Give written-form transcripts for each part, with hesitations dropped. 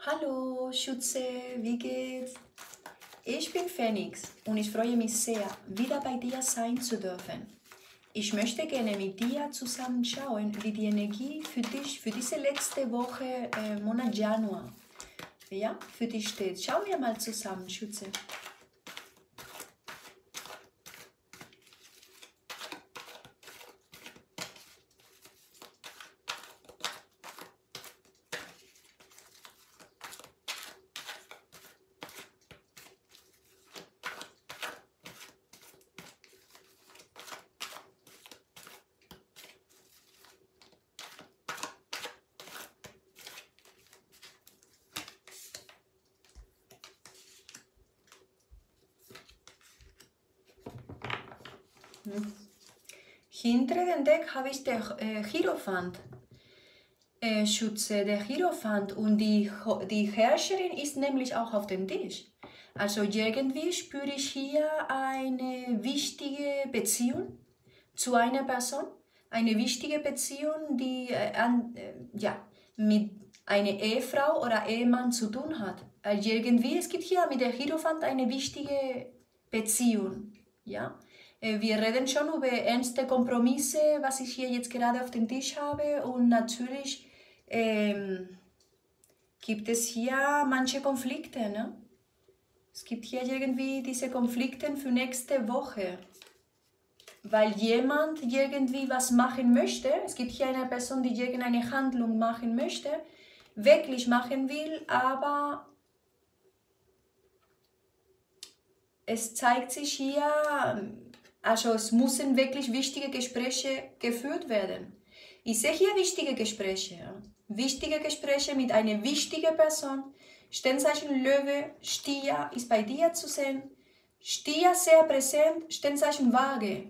Hallo Schütze, wie geht's? Ich bin Phoenix und ich freue mich sehr, wieder bei dir sein zu dürfen. Ich möchte gerne mit dir zusammen schauen, wie die Energie für dich für diese letzte Woche, Monat Januar, ja, für dich steht. Schauen wir mal zusammen, Schütze. Hinter dem Deck habe ich den Hierophant. Schütze, der Hierophant, und die Herrscherin ist nämlich auch auf dem Tisch. Also irgendwie spüre ich hier eine wichtige Beziehung zu einer Person, eine wichtige Beziehung, die ja, mit einer Ehefrau oder Ehemann zu tun hat. Also irgendwie, es gibt hier mit der Hierophant eine wichtige Beziehung. Ja? Wir reden schon über ernste Kompromisse, was ich hier jetzt gerade auf dem Tisch habe, und natürlich gibt es hier manche Konflikte. Ne? Es gibt hier irgendwie diese Konflikte für nächste Woche, weil jemand irgendwie was machen möchte. Es gibt hier eine Person, die irgendeine Handlung machen möchte, wirklich machen will, aber es zeigt sich hier, also es müssen wirklich wichtige Gespräche geführt werden. Ich sehe hier wichtige Gespräche. Ja? Wichtige Gespräche mit einer wichtigen Person. Sternzeichen Löwe, Stier ist bei dir zu sehen. Stier sehr präsent, Sternzeichen Waage.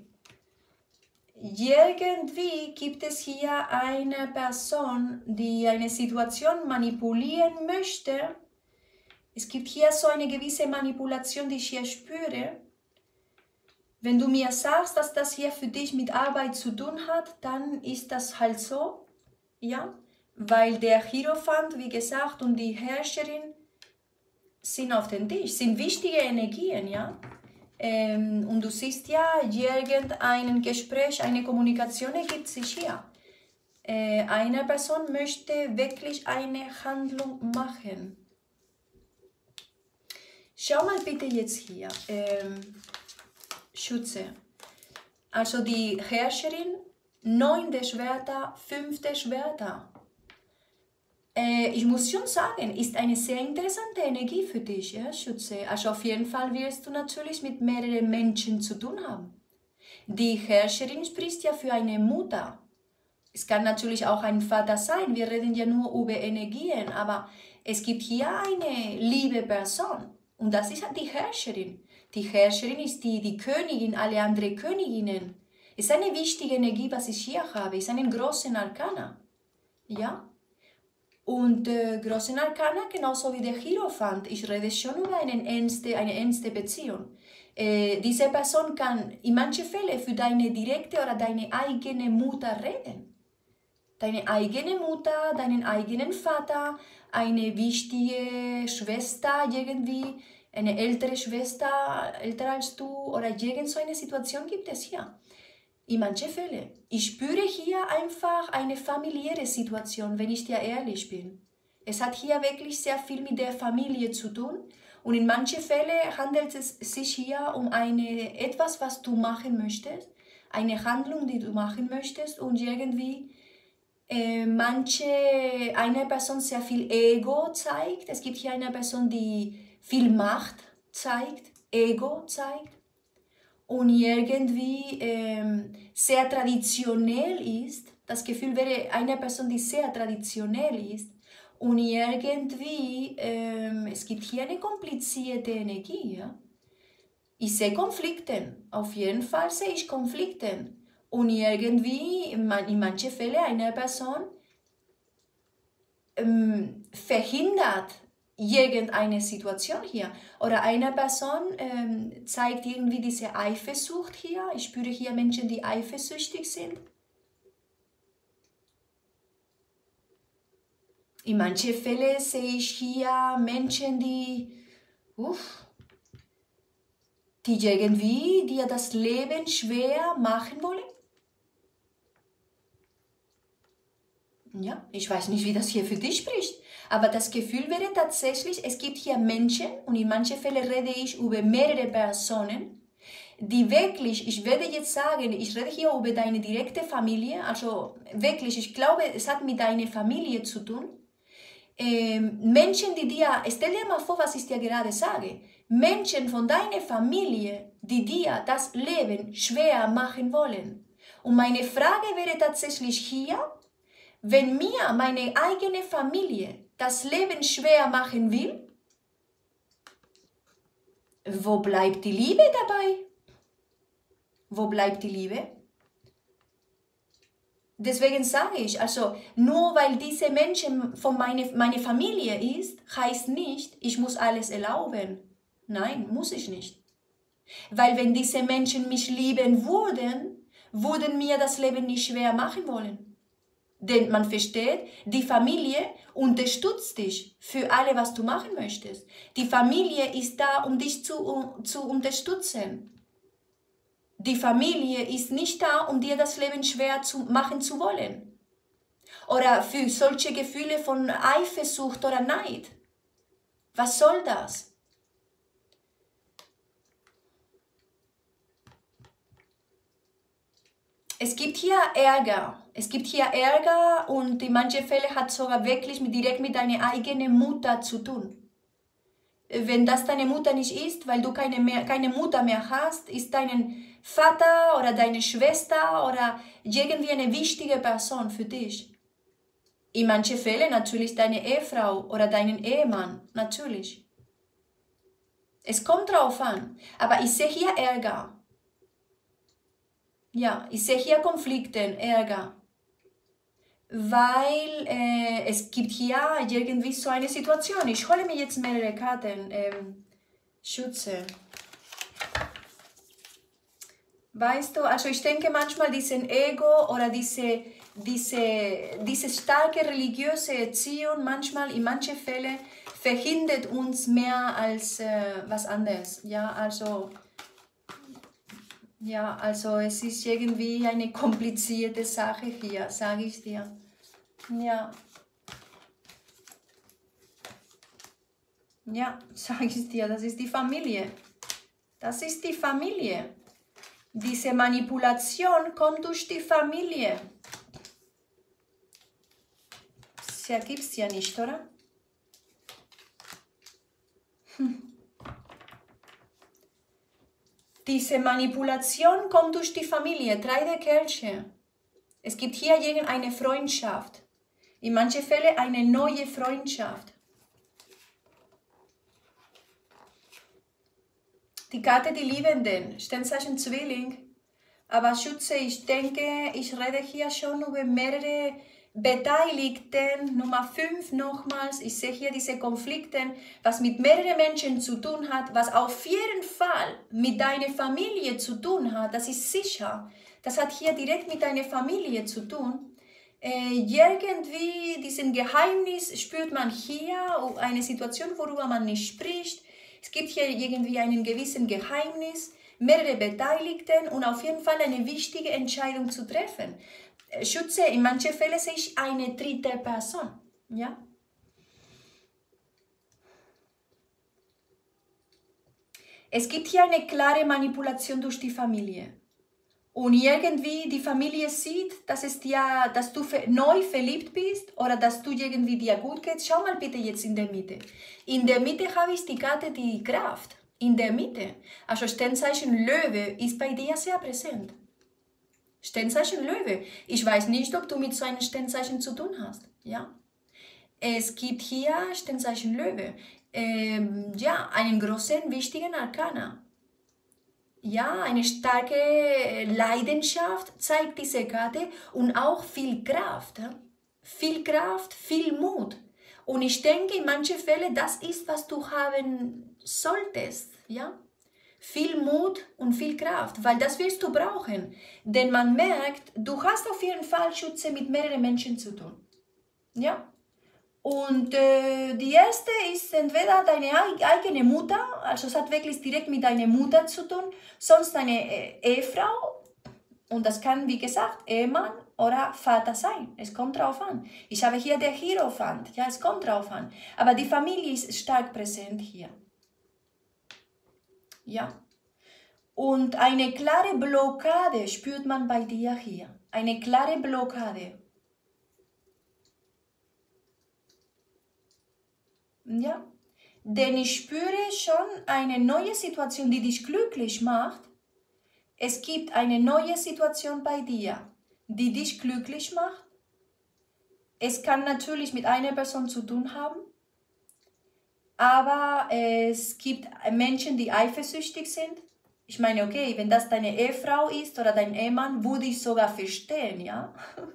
Irgendwie gibt es hier eine Person, die eine Situation manipulieren möchte. Es gibt hier so eine gewisse Manipulation, die ich hier spüre. Wenn du mir sagst, dass das hier für dich mit Arbeit zu tun hat, dann ist das halt so, ja, weil der Hierophant, wie gesagt, und die Herrscherin sind auf dem Tisch, sind wichtige Energien, ja. Und du siehst ja, irgendein Gespräch, eine Kommunikation ergibt sich hier. Eine Person möchte wirklich eine Handlung machen. Schau mal bitte jetzt hier. Schütze. Also die Herrscherin, 9. Schwerter, 5. Schwerter. Ich muss schon sagen, ist eine sehr interessante Energie für dich, ja, Schütze. Also auf jeden Fall wirst du natürlich mit mehreren Menschen zu tun haben. Die Herrscherin spricht ja für eine Mutter. Es kann natürlich auch ein Vater sein, wir reden ja nur über Energien, aber es gibt hier eine liebe Person und das ist die Herrscherin. Die Herrscherin ist die Königin, alle anderen Königinnen. Es ist eine wichtige Energie, was ich hier habe, es ist einen großen Arkana. Ja? Und großen Arkana, genauso wie der Hierophant, ich rede schon über eine ernste Beziehung. Diese Person kann in manchen Fällen für deine direkte oder deine eigene Mutter reden. Deine eigene Mutter, deinen eigenen Vater, eine wichtige Schwester irgendwie, eine ältere Schwester, älter als du, oder irgend so eine Situation gibt es hier. In manchen Fällen. Ich spüre hier einfach eine familiäre Situation, wenn ich dir ehrlich bin. Es hat hier wirklich sehr viel mit der Familie zu tun. Und in manchen Fällen handelt es sich hier um etwas, was du machen möchtest. Eine Handlung, die du machen möchtest, und irgendwie eine Person sehr viel Ego zeigt. Es gibt hier eine Person, die viel Macht zeigt, Ego zeigt. Und irgendwie sehr traditionell ist. Das Gefühl wäre eine Person, die sehr traditionell ist. Und irgendwie, es gibt hier eine komplizierte Energie. Ja? Ich sehe Konflikte. Auf jeden Fall sehe ich Konflikte. Und irgendwie, in manchen Fällen, eine Person verhindert irgendeine Situation hier. Oder eine Person zeigt irgendwie diese Eifersucht hier. Ich spüre hier Menschen, die eifersüchtig sind. In manchen Fällen sehe ich hier Menschen, die irgendwie dir das Leben schwer machen wollen. Ja, ich weiß nicht, wie das hier für dich spricht, aber das Gefühl wäre tatsächlich, es gibt hier Menschen, und in manchen Fällen rede ich über mehrere Personen, die wirklich, ich werde jetzt sagen, ich rede hier über deine direkte Familie, also wirklich, ich glaube, es hat mit deiner Familie zu tun. Menschen, die dir, stell dir mal vor, was ich dir gerade sage, Menschen von deiner Familie, die dir das Leben schwer machen wollen. Und meine Frage wäre tatsächlich hier, wenn mir meine eigene Familie das Leben schwer machen will, wo bleibt die Liebe dabei? Wo bleibt die Liebe? Deswegen sage ich, also nur weil diese Menschen von meine Familie ist, heißt nicht, ich muss alles erlauben. Nein, muss ich nicht. Weil wenn diese Menschen mich lieben würden, würden mir das Leben nicht schwer machen wollen. Denn man versteht, die Familie unterstützt dich für alles, was du machen möchtest. Die Familie ist da, um dich zu unterstützen. Die Familie ist nicht da, um dir das Leben schwer machen zu wollen. Oder für solche Gefühle von Eifersucht oder Neid. Was soll das? Es gibt hier Ärger. Es gibt hier Ärger und in manchen Fällen hat es sogar wirklich direkt mit deiner eigenen Mutter zu tun. Wenn das deine Mutter nicht ist, weil du keine Mutter mehr hast, ist dein Vater oder deine Schwester oder irgendwie eine wichtige Person für dich. In manchen Fällen natürlich deine Ehefrau oder deinen Ehemann, natürlich. Es kommt drauf an, aber ich sehe hier Ärger. Ja, ich sehe hier Konflikte, Ärger. Weil es gibt hier irgendwie so eine Situation. Ich hole mir jetzt mehrere Karten. Schütze. Weißt du, also ich denke manchmal diesen Ego oder diese starke religiöse Erziehung manchmal in manchen Fällen verhindert uns mehr als was anderes. Ja, also es ist irgendwie eine komplizierte Sache hier, sage ich dir. Ja. Ja, sage ich dir, das ist die Familie. Das ist die Familie. Diese Manipulation kommt durch die Familie. Das gibt es ja nicht, oder? Diese Manipulation kommt durch die Familie. 3 der Kelche. Es gibt hier irgendeine Freundschaft. In manchen Fällen eine neue Freundschaft. Die Karte die Liebenden, Sternzeichen Zwilling. Aber Schütze, ich denke, ich rede hier schon über mehrere Beteiligten. Nummer 5 nochmals. Ich sehe hier diese Konflikte, was mit mehreren Menschen zu tun hat, was auf jeden Fall mit deiner Familie zu tun hat. Das ist sicher. Das hat hier direkt mit deiner Familie zu tun. Irgendwie diesen Geheimnis spürt man hier, eine Situation, worüber man nicht spricht. Es gibt hier irgendwie einen gewissen Geheimnis, mehrere Beteiligten und auf jeden Fall eine wichtige Entscheidung zu treffen. Schütze, in manchen Fällen sehe ich eine dritte Person. Ja? Es gibt hier eine klare Manipulation durch die Familie. Und irgendwie die Familie sieht, dass du neu verliebt bist oder dass du irgendwie dir gut geht. Schau mal bitte jetzt in der Mitte. In der Mitte habe ich die Karte, die Kraft. In der Mitte. Also Sternzeichen Löwe ist bei dir sehr präsent. Sternzeichen Löwe. Ich weiß nicht, ob du mit so einem Sternzeichen zu tun hast. Ja? Es gibt hier Sternzeichen Löwe. Einen großen, wichtigen Arkana. Ja, eine starke Leidenschaft zeigt diese Karte und auch viel Kraft. Viel Kraft, viel Mut. Und ich denke, in manchen Fällen, das ist, was du haben solltest. Ja? Viel Mut und viel Kraft, weil das wirst du brauchen. Denn man merkt, du hast auf jeden Fall Schütze mit mehreren Menschen zu tun. Ja? Und die erste ist entweder deine eigene Mutter, also es hat wirklich direkt mit deiner Mutter zu tun, sonst deine Ehefrau. Und das kann, wie gesagt, Ehemann oder Vater sein. Es kommt drauf an. Ich habe hier der Hierophant. Ja, es kommt drauf an. Aber die Familie ist stark präsent hier. Ja. Und eine klare Blockade spürt man bei dir hier. Eine klare Blockade. Ja. Denn ich spüre schon eine neue Situation, die dich glücklich macht. Es gibt eine neue Situation bei dir, die dich glücklich macht. Es kann natürlich mit einer Person zu tun haben, aber es gibt Menschen, die eifersüchtig sind. Ich meine, okay, wenn das deine Ehefrau ist oder dein Ehemann, würde ich sogar verstehen, ja?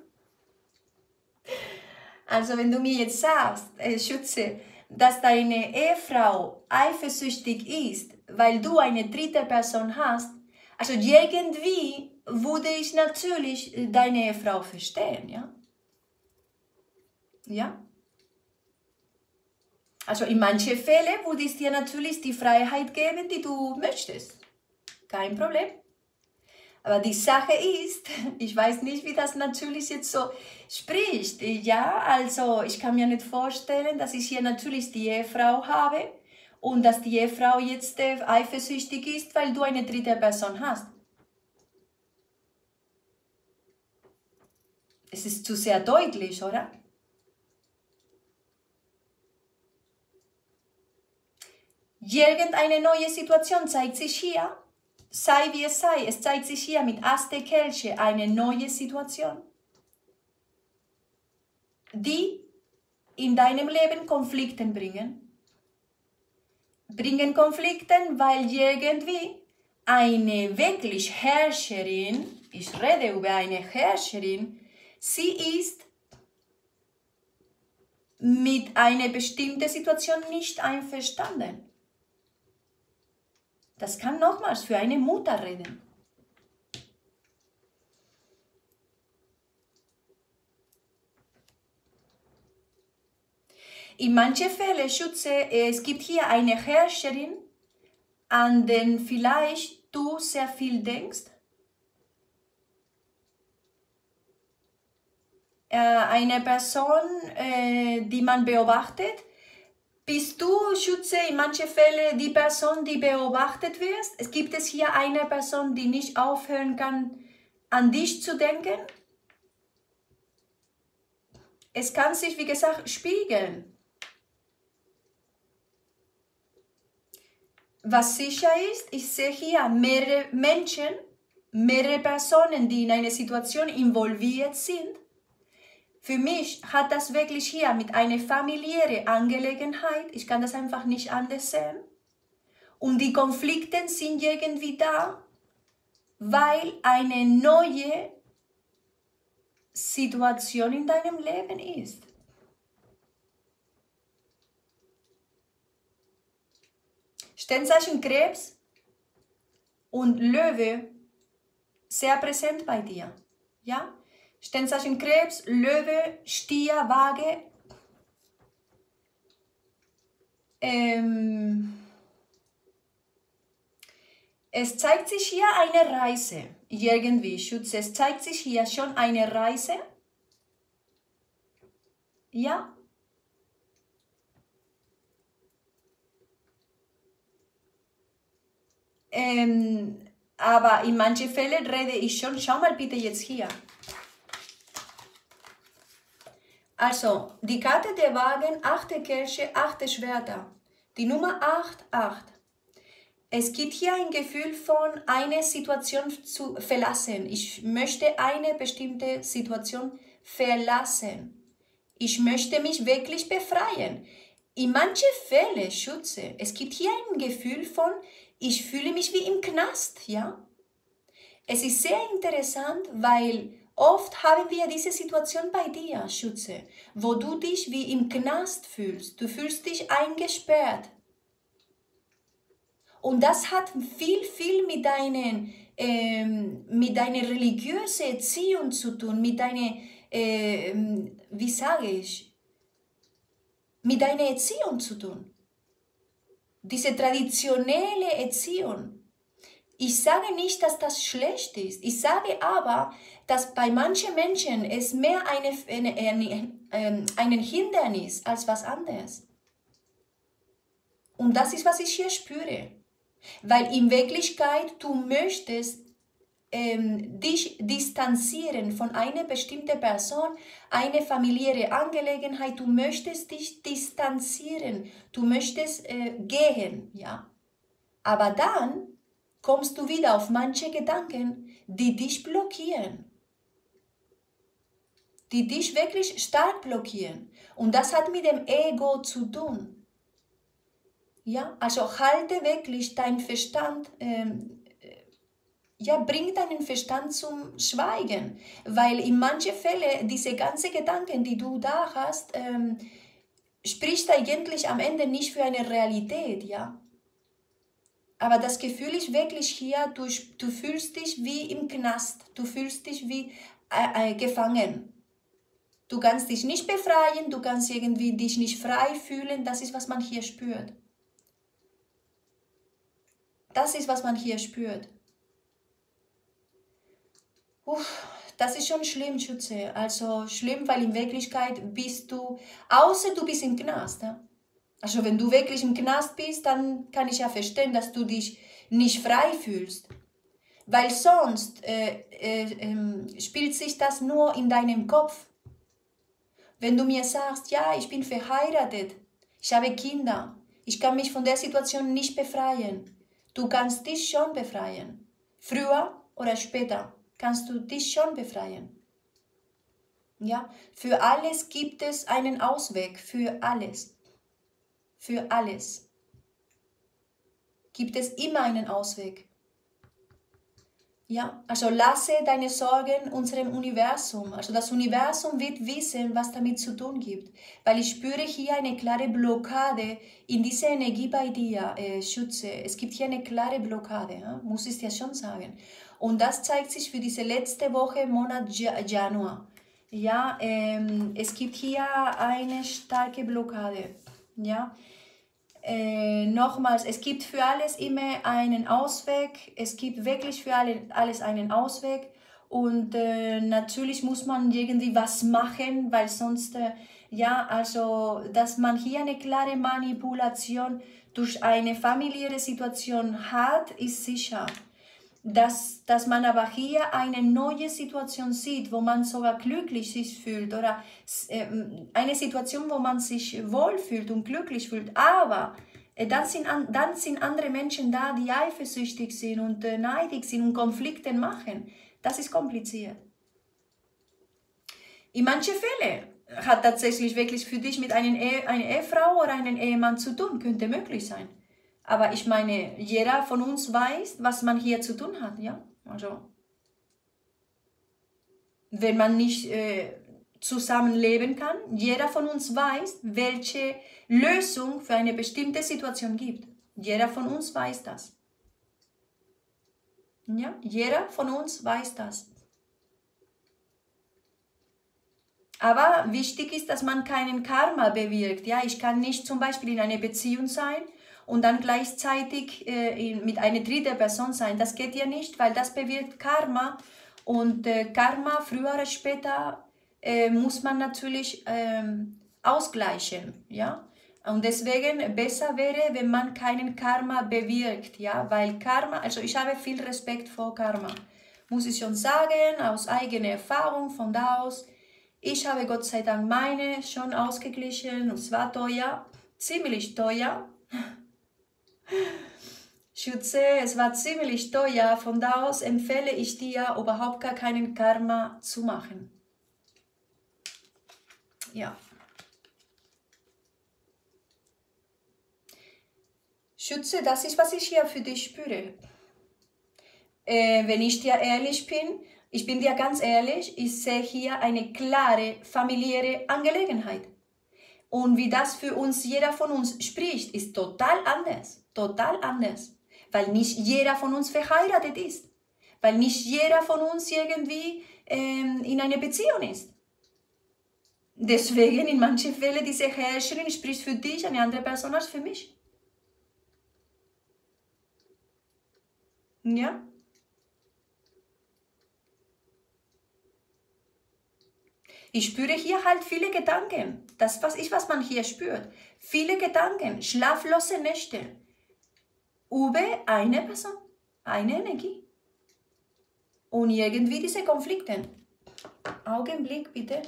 Also wenn du mir jetzt sagst, Schütze, dass deine Ehefrau eifersüchtig ist, weil du eine dritte Person hast, also irgendwie würde ich natürlich deine Ehefrau verstehen, ja? Ja? Also in manchen Fällen würde ich dir natürlich die Freiheit geben, die du möchtest. Kein Problem. Aber die Sache ist, ich weiß nicht, wie das natürlich jetzt so spricht. Ja, also ich kann mir nicht vorstellen, dass ich hier natürlich die Ehefrau habe und dass die Ehefrau jetzt eifersüchtig ist, weil du eine dritte Person hast. Es ist zu sehr deutlich, oder? Irgendeine neue Situation zeigt sich hier. Sei wie es sei, es zeigt sich hier mit Ass der Kelche eine neue Situation, die in deinem Leben Konflikten bringen. Bringen Konflikten, weil irgendwie eine wirklich Herrscherin, ich rede über eine Herrscherin, sie ist mit einer bestimmten Situation nicht einverstanden. Das kann nochmals für eine Mutter reden. In manchen Fällen, Schütze, es gibt hier eine Herrscherin, an den vielleicht du sehr viel denkst. Eine Person, die man beobachtet. Bist du, Schütze, in manchen Fällen die Person, die beobachtet wird? Es gibt es hier eine Person, die nicht aufhören kann, an dich zu denken? Es kann sich, wie gesagt, spiegeln. Was sicher ist, ich sehe hier mehrere Menschen, mehrere Personen, die in eine Situation involviert sind. Für mich hat das wirklich hier mit einer familiären Angelegenheit, ich kann das einfach nicht anders sehen. Und die Konflikte sind irgendwie da, weil eine neue Situation in deinem Leben ist. Sternzeichen Krebs und Löwe sehr präsent bei dir. Ja? Sternzeichen Krebs, Löwe, Stier, Waage. Es zeigt sich hier eine Reise. Irgendwie, Schütze. Es zeigt sich hier schon eine Reise. Ja? Aber in manchen Fällen rede ich schon. Schau mal bitte jetzt hier. Also, die Karte der Wagen, 8. Kirche, 8. Schwerter. Die Nummer 8, 8. Es gibt hier ein Gefühl von einer Situation zu verlassen. Ich möchte eine bestimmte Situation verlassen. Ich möchte mich wirklich befreien. In manchen Fällen, Schütze, es gibt hier ein Gefühl von, ich fühle mich wie im Knast, ja? Es ist sehr interessant, weil oft haben wir diese Situation bei dir, Schütze, wo du dich wie im Knast fühlst. Du fühlst dich eingesperrt. Und das hat viel mit deiner religiösen Erziehung zu tun, mit deiner, wie sage ich, mit deiner Erziehung zu tun. Diese traditionelle Erziehung. Ich sage nicht, dass das schlecht ist. Ich sage aber, dass bei manchen Menschen es mehr ein Hindernis als was anderes. Und das ist, was ich hier spüre. Weil in Wirklichkeit du möchtest dich distanzieren von einer bestimmten Person, eine familiäre Angelegenheit, du möchtest dich distanzieren, du möchtest gehen, ja. Aber dann kommst du wieder auf manche Gedanken, die dich blockieren, die dich wirklich stark blockieren. Und das hat mit dem Ego zu tun. Ja, also halte wirklich deinen Verstand, bring deinen Verstand zum Schweigen, weil in manchen Fällen diese ganzen Gedanken, die du da hast, spricht eigentlich am Ende nicht für eine Realität, ja. Aber das Gefühl ist wirklich hier, du fühlst dich wie im Knast, du fühlst dich wie gefangen. Du kannst dich nicht befreien, du kannst irgendwie dich nicht frei fühlen, das ist, was man hier spürt. Das ist, was man hier spürt. Das ist schon schlimm, Schütze. Also schlimm, weil in Wirklichkeit bist du, außer du bist im Knast. Ja? Also wenn du wirklich im Knast bist, dann kann ich ja verstehen, dass du dich nicht frei fühlst. Weil sonst spielt sich das nur in deinem Kopf. Wenn du mir sagst, ja, ich bin verheiratet, ich habe Kinder, ich kann mich von der Situation nicht befreien. Du kannst dich schon befreien. Früher oder später kannst du dich schon befreien. Ja, für alles gibt es einen Ausweg, für alles. Für alles gibt es immer einen Ausweg. Ja, also lasse deine Sorgen unserem Universum. Also das Universum wird wissen, was damit zu tun gibt. Weil ich spüre hier eine klare Blockade in dieser Energie bei dir, Schütze. Es gibt hier eine klare Blockade, ja? Muss ich dir schon sagen. Und das zeigt sich für diese letzte Woche, Monat Januar. Ja, es gibt hier eine starke Blockade. Ja. Nochmals, es gibt für alles immer einen Ausweg, es gibt wirklich für alles einen Ausweg und natürlich muss man irgendwie was machen, weil sonst, also, dass man hier eine klare Manipulation durch eine familiäre Situation hat, ist sicher. Dass man aber hier eine neue Situation sieht, wo man sogar glücklich sich fühlt oder eine Situation, wo man sich wohlfühlt und glücklich fühlt, aber dann sind andere Menschen da, die eifersüchtig sind und neidig sind und Konflikte machen. Das ist kompliziert. In manchen Fällen hat tatsächlich wirklich für dich mit einer Ehefrau oder einem Ehemann zu tun, könnte möglich sein. Aber ich meine, jeder von uns weiß, was man hier zu tun hat, ja? Also, wenn man nicht zusammenleben kann, jeder von uns weiß, welche Lösung für eine bestimmte Situation gibt. Jeder von uns weiß das. Ja? Jeder von uns weiß das. Aber wichtig ist, dass man keinen Karma bewirkt. Ja? Ich kann nicht zum Beispiel in einer Beziehung sein und dann gleichzeitig mit einer dritten Person sein. Das geht ja nicht, weil das bewirkt Karma. Und Karma, früher oder später, muss man natürlich ausgleichen. Ja? Und deswegen besser wäre, wenn man keinen Karma bewirkt. Ja? Weil Karma, also ich habe viel Respekt vor Karma. Muss ich schon sagen, aus eigener Erfahrung, von da aus. Ich habe Gott sei Dank meine schon ausgeglichen und es war teuer, ziemlich teuer. Schütze, es war ziemlich teuer, von da aus empfehle ich dir, überhaupt gar keinen Karma zu machen. Ja. Schütze, das ist, was ich hier für dich spüre. Wenn ich dir ehrlich bin, ich bin dir ganz ehrlich, ich sehe hier eine klare familiäre Angelegenheit. Und wie das für uns, jeder von uns spricht, ist total anders. Total anders. Weil nicht jeder von uns verheiratet ist. Weil nicht jeder von uns irgendwie in einer Beziehung ist. Deswegen in manchen Fällen diese Herrscherin spricht für dich, eine andere Person als für mich. Ja? Ich spüre hier halt viele Gedanken. Das was man hier spürt. Viele Gedanken, schlaflose Nächte. Über eine Person, eine Energie. Und irgendwie diese Konflikte. Augenblick bitte.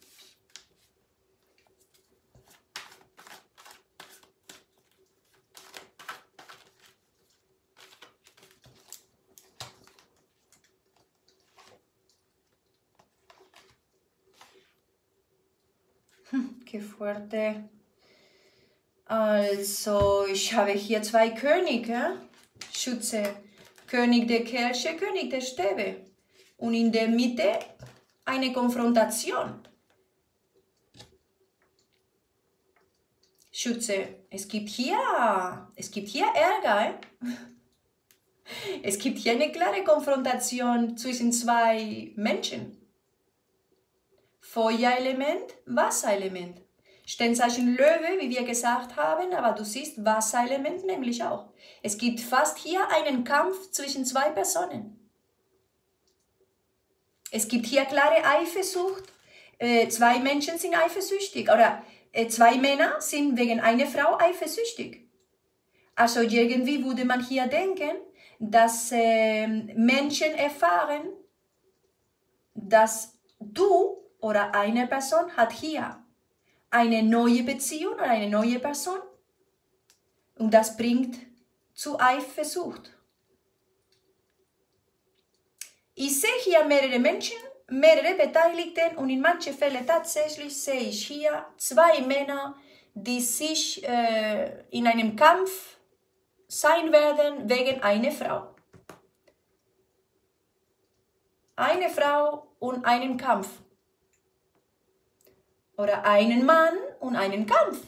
Qué fuerte. Also, ich habe hier zwei Könige. Schütze. König der Kelche, König der Stäbe. Und in der Mitte eine Konfrontation. Schütze. Es gibt hier Ärger. Es gibt hier eine klare Konfrontation zwischen zwei Menschen. Feuerelement, Wasserelement. Sternzeichen Löwe, wie wir gesagt haben, aber du siehst Wasserelement nämlich auch. Es gibt fast hier einen Kampf zwischen zwei Personen. Es gibt hier klare Eifersucht. Zwei Menschen sind eifersüchtig oder zwei Männer sind wegen einer Frau eifersüchtig. Also irgendwie würde man hier denken, dass Menschen erfahren, dass du oder eine Person hat hier eine neue Beziehung oder eine neue Person und das bringt zu Eifersucht. Ich sehe hier mehrere Menschen, mehrere Beteiligte und in manchen Fällen tatsächlich sehe ich hier zwei Männer, die sich in einem Kampf sein werden wegen einer Frau. Eine Frau und einen Kampf. Oder einen Mann und einen Kampf.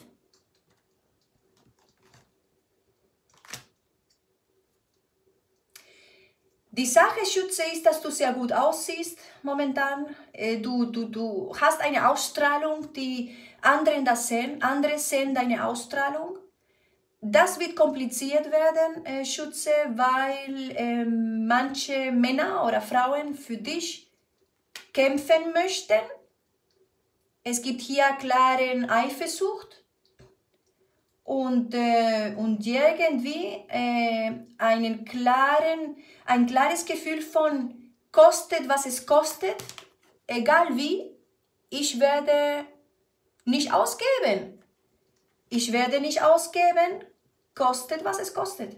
Die Sache, Schütze, ist, dass du sehr gut aussiehst momentan. Du hast eine Ausstrahlung, die anderen das sehen. Andere sehen deine Ausstrahlung. Das wird kompliziert werden, Schütze, weil manche Männer oder Frauen für dich kämpfen möchten. Es gibt hier klare Eifersucht und irgendwie ein klares Gefühl von kostet, was es kostet, egal wie, ich werde nicht ausgeben. Ich werde nicht ausgeben, kostet, was es kostet.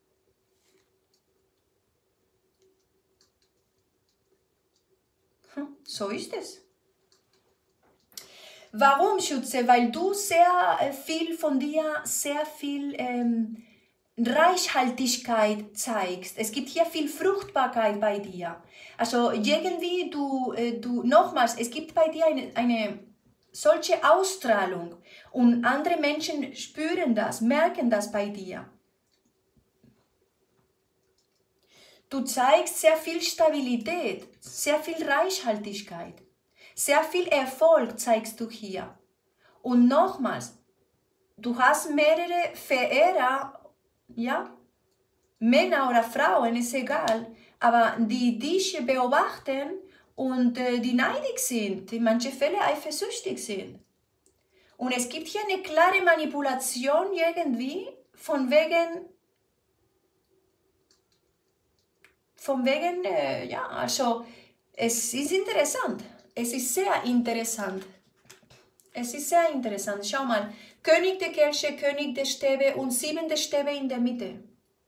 So ist es. Warum, Schütze? Weil du sehr viel von dir, sehr viel Reichhaltigkeit zeigst. Es gibt hier viel Fruchtbarkeit bei dir. Also irgendwie, nochmals, es gibt bei dir eine solche Ausstrahlung und andere Menschen spüren das, merken das bei dir. Du zeigst sehr viel Stabilität, sehr viel Reichhaltigkeit. Sehr viel Erfolg zeigst du hier. Und nochmals, du hast mehrere Verehrer, ja, Männer oder Frauen, ist egal, aber die dich beobachten und die neidig sind, in manchen Fällen eifersüchtig sind. Und es gibt hier eine klare Manipulation irgendwie, von wegen, ja, also es ist interessant. Es ist sehr interessant. Es ist sehr interessant. Schau mal. König der Kelche, König der Stäbe und 7 der Stäbe in der Mitte.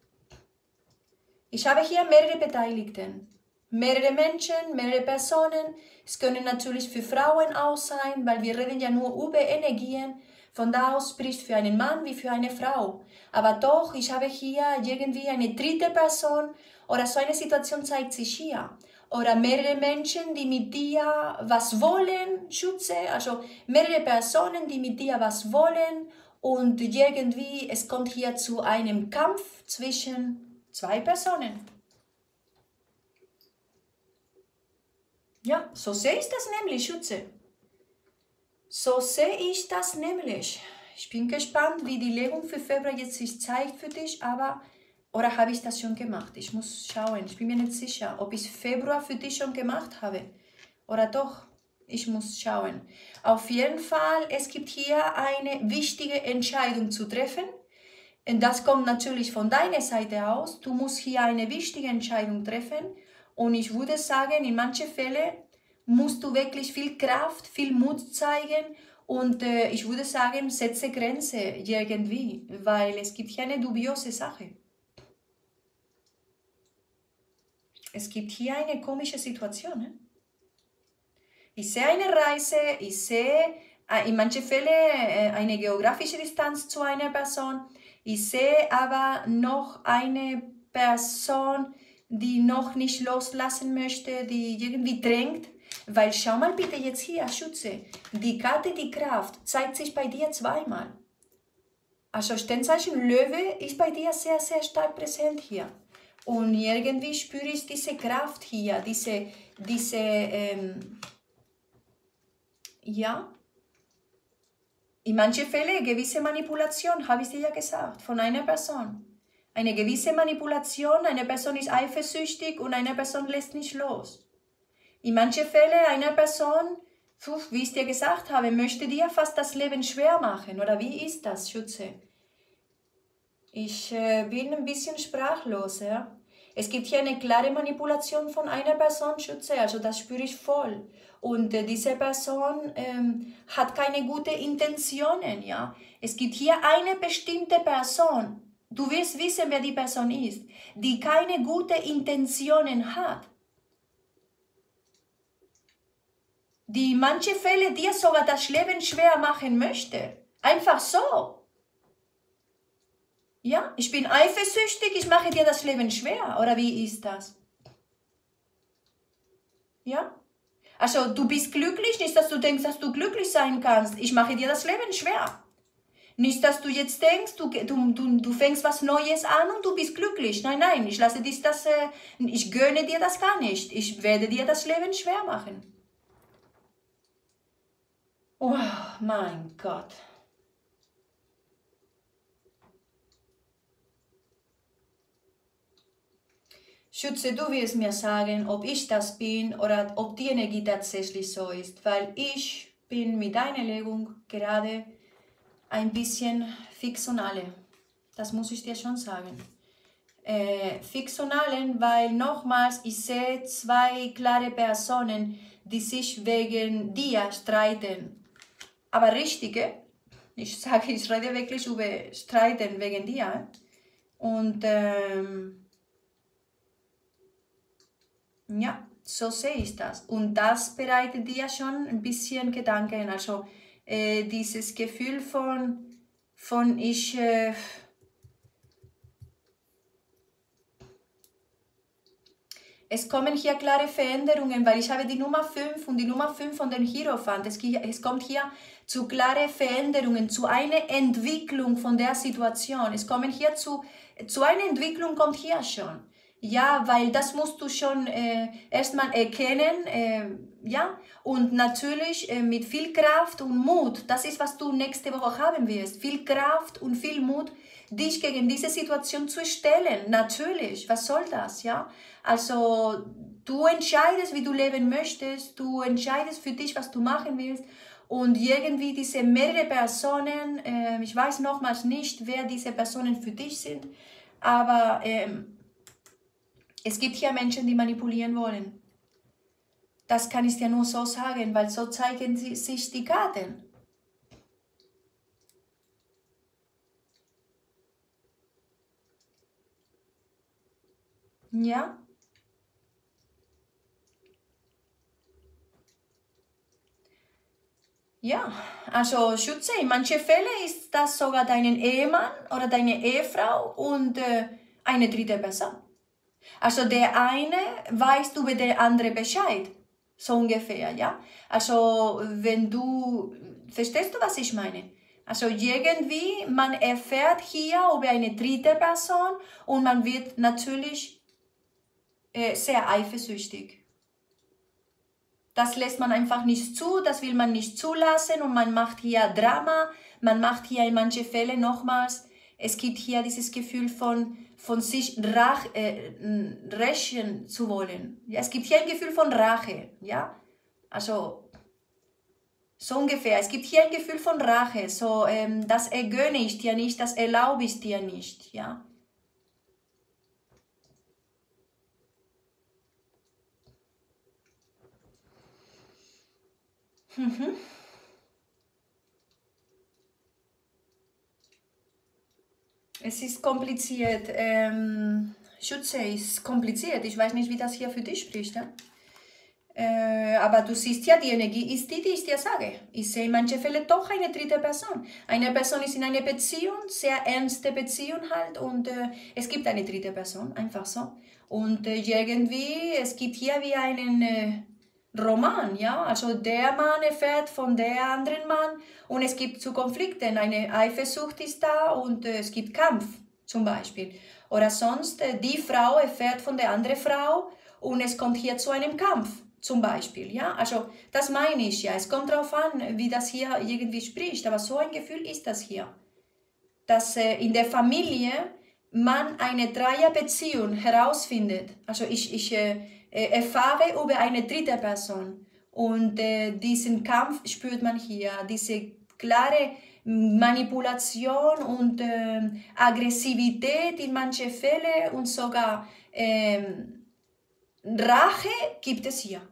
Ich habe hier mehrere Beteiligten. Mehrere Menschen, mehrere Personen. Es können natürlich für Frauen auch sein, weil wir reden ja nur über Energien. Von da aus spricht für einen Mann wie für eine Frau. Aber doch, ich habe hier irgendwie eine dritte Person oder so eine Situation zeigt sich hier. Oder mehrere Menschen, die mit dir was wollen, Schütze, also mehrere Personen, die mit dir was wollen und irgendwie, es kommt hier zu einem Kampf zwischen zwei Personen. Ja, so sehe ich das nämlich, Schütze. So sehe ich das nämlich. Ich bin gespannt, wie die Legung für Februar jetzt sich zeigt für dich, aber, oder habe ich das schon gemacht? Ich muss schauen, ich bin mir nicht sicher, ob ich Februar für dich schon gemacht habe oder doch. Ich muss schauen. Auf jeden Fall, es gibt hier eine wichtige Entscheidung zu treffen. Und das kommt natürlich von deiner Seite aus. Du musst hier eine wichtige Entscheidung treffen. Und ich würde sagen, in manchen Fällen musst du wirklich viel Kraft, viel Mut zeigen. Und ich würde sagen, setze Grenze irgendwie, weil es gibt hier eine dubiose Sache. Es gibt hier eine komische Situation. Ne? Ich sehe eine Reise, ich sehe in manchen Fällen eine geografische Distanz zu einer Person. Ich sehe aber noch eine Person, die noch nicht loslassen möchte, die irgendwie drängt. Weil schau mal bitte jetzt hier, Schütze, die Karte, die Kraft, zeigt sich bei dir zweimal. Also Sternzeichen Löwe ist bei dir sehr, sehr stark präsent hier. Und irgendwie spüre ich diese Kraft hier, ja, in manchen Fällen gewisse Manipulation, habe ich dir ja gesagt, von einer Person. Eine gewisse Manipulation, eine Person ist eifersüchtig und eine Person lässt nicht los. In manchen Fällen eine Person, wie ich dir gesagt habe, möchte dir fast das Leben schwer machen. Oder wie ist das, Schütze? Ich bin ein bisschen sprachlos. Ja? Es gibt hier eine klare Manipulation von einer Person, Schütze, also das spüre ich voll. Und diese Person hat keine guten Intentionen. Ja? Es gibt hier eine bestimmte Person, du wirst wissen, wer die Person ist, die keine guten Intentionen hat. Die in manchen Fällen dir sogar das Leben schwer machen möchte. Einfach so. Ja, ich bin eifersüchtig, ich mache dir das Leben schwer. Oder wie ist das? Ja? Also du bist glücklich, nicht, dass du denkst, dass du glücklich sein kannst. Ich mache dir das Leben schwer. Nicht, dass du jetzt denkst, du fängst was Neues an und du bist glücklich. Nein, nein, ich lasse dich das, ich gönne dir das gar nicht. Ich werde dir das Leben schwer machen. Oh, mein Gott. Schütze, du wirst mir sagen, ob ich das bin oder ob die Energie tatsächlich so ist, weil ich bin mit deiner Legung gerade ein bisschen fix und alle. Das muss ich dir schon sagen. Fix und allen, weil nochmals, ich sehe zwei klare Personen, die sich wegen dir streiten. Aber richtige, ich sage, ich rede wirklich über Streiten wegen dir. Und ja, so sehe ich das. Und das bereitet dir schon ein bisschen Gedanken. Also dieses Gefühl von ich... Es kommen hier klare Veränderungen, weil ich habe die Nummer 5 und die Nummer 5 von den Hierophant. Es kommt hier zu klaren Veränderungen, zu einer Entwicklung von der Situation. Es kommen hier zu einer Entwicklung, kommt hier schon. Ja, weil das musst du schon erstmal erkennen, ja, und natürlich mit viel Kraft und Mut, das ist, was du nächste Woche haben wirst, viel Kraft und viel Mut, dich gegen diese Situation zu stellen, natürlich, was soll das, ja, also du entscheidest, wie du leben möchtest, du entscheidest für dich, was du machen willst und irgendwie diese mehrere Personen, ich weiß nochmals nicht, wer diese Personen für dich sind, aber es gibt hier Menschen, die manipulieren wollen. Das kann ich dir nur so sagen, weil so zeigen sich die Karten. Ja? Ja, also Schütze, in manchen Fällen ist das sogar dein Ehemann oder deine Ehefrau und eine dritte Person. Also der eine weiß über der andere Bescheid, so ungefähr, ja. Also wenn du, verstehst du, was ich meine? Also irgendwie, man erfährt hier über eine dritte Person und man wird natürlich sehr eifersüchtig. Das lässt man einfach nicht zu, das will man nicht zulassen und man macht hier Drama, man macht hier in manchen Fällen nochmals, es gibt hier dieses Gefühl von sich rächen zu wollen. Ja, es gibt hier ein Gefühl von Rache, ja, also so ungefähr. Es gibt hier ein Gefühl von Rache, so das gönne ich dir nicht, das erlaube ich dir nicht, ja. Es ist kompliziert. Schütze ist kompliziert. Ich weiß nicht, wie das hier für dich spricht. Ja? Aber du siehst ja, die Energie ist die ich dir sage. Ich sehe in manchen Fällen doch eine dritte Person. Eine Person ist in einer Beziehung, sehr ernste Beziehung halt, und es gibt eine dritte Person, einfach so. Und irgendwie, es gibt hier wie einen Roman, ja, also der Mann erfährt von der anderen Mann und es gibt zu Konflikten, eine Eifersucht ist da und es gibt Kampf zum Beispiel. Oder sonst, die Frau erfährt von der anderen Frau und es kommt hier zu einem Kampf zum Beispiel, ja, also das meine ich ja, es kommt darauf an, wie das hier irgendwie spricht, aber so ein Gefühl ist das hier, dass in der Familie man eine Dreierbeziehung herausfindet, also ich erfahre über eine dritte Person und diesen Kampf spürt man hier, diese klare Manipulation und Aggressivität in manchen Fällen und sogar Rache gibt es hier.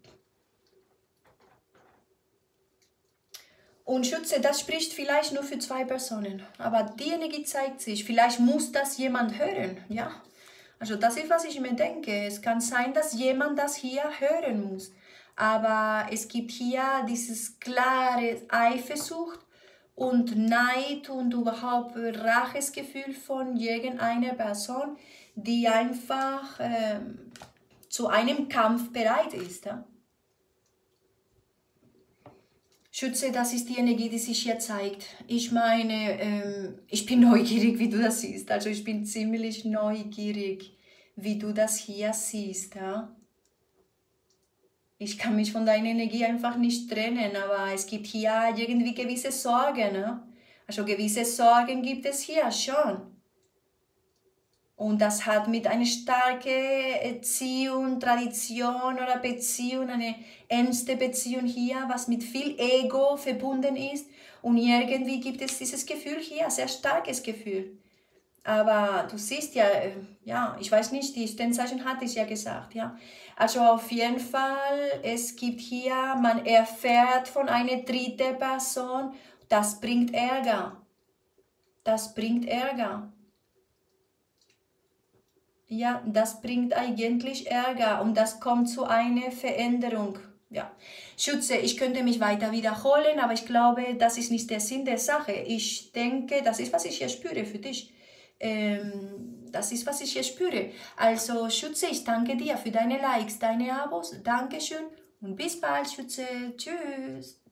Und Schütze, das spricht vielleicht nur für 2 Personen, aber die Energie zeigt sich, vielleicht muss das jemand hören, ja. Also das ist, was ich mir denke. Es kann sein, dass jemand das hier hören muss. Aber es gibt hier dieses klare Eifersucht und Neid und überhaupt Rachesgefühl von irgendeiner Person, die einfach zu einem Kampf bereit ist. Ja? Schütze, das ist die Energie, die sich hier zeigt. Ich meine, ich bin neugierig, wie du das siehst. Also ich bin ziemlich neugierig, wie du das hier siehst. Ja? Ich kann mich von deiner Energie einfach nicht trennen, aber es gibt hier irgendwie gewisse Sorgen. Ne? Also gewisse Sorgen gibt es hier schon. Und das hat mit einer starken Erziehung, Tradition oder Beziehung, eine ernste Beziehung hier, was mit viel Ego verbunden ist. Und irgendwie gibt es dieses Gefühl hier, sehr starkes Gefühl. Aber du siehst ja, ja, ich weiß nicht, die Sternzeichen hatte ich ja gesagt, ja. Also auf jeden Fall, es gibt hier, man erfährt von einer dritten Person, das bringt Ärger. Das bringt Ärger. Ja, das bringt eigentlich Ärger und das kommt zu einer Veränderung. Ja. Schütze, ich könnte mich weiter wiederholen, aber ich glaube, das ist nicht der Sinn der Sache. Ich denke, das ist, was ich hier spüre für dich. Das ist, was ich hier spüre. Also, Schütze, ich danke dir für deine Likes, deine Abos. Dankeschön und bis bald, Schütze. Tschüss.